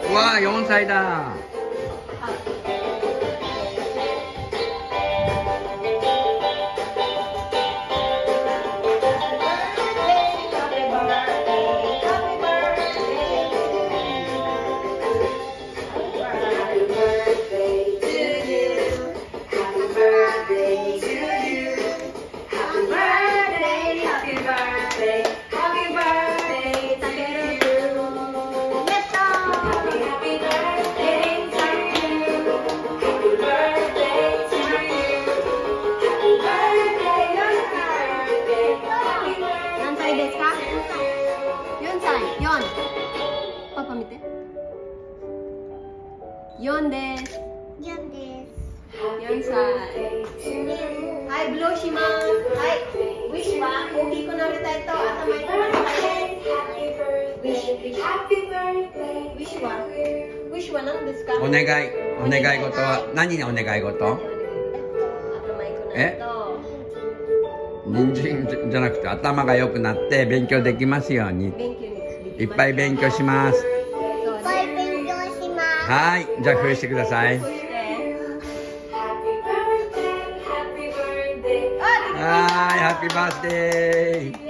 わあ、4歳だ。 パパ見て。4です。 4です。 4歳。はい、ブローします。はい、ウィッシュは大きくなりたいと頭にください。ウィッシュは何ですか？ お願い事は何のお願い事？ 頭にくなると。 人参じゃなくて頭が良くなって勉強できますように。いっぱい勉強します。はい、じゃあ封してください。はい、ハッピーバースデー。